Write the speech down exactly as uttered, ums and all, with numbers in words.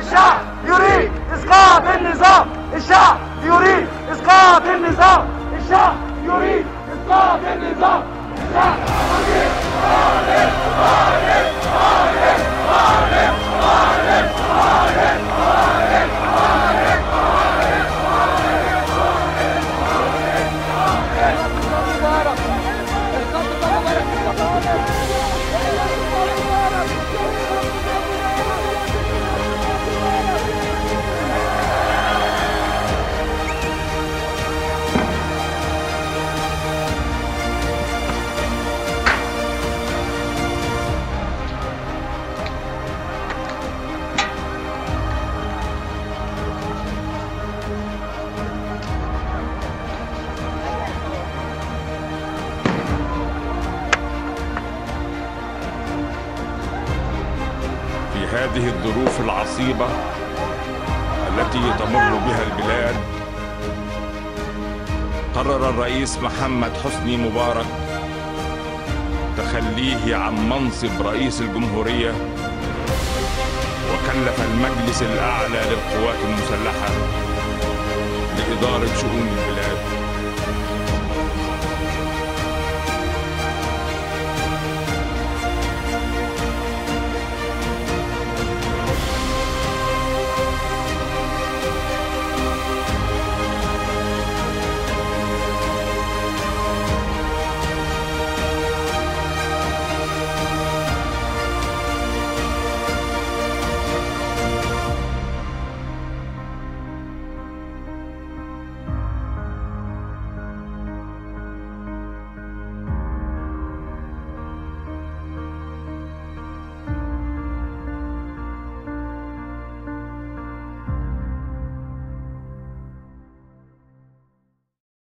الشعب يريد إسقاط النظام، الشعب يريد إسقاط النظام، الشعب يريد إسقاط النظام، الشعب يريد هذه الظروف العصيبة التي تمر بها البلاد، قرر الرئيس محمد حسني مبارك تخليه عن منصب رئيس الجمهورية، وكلف المجلس الأعلى للقوات المسلحة لإدارة شؤون البلاد.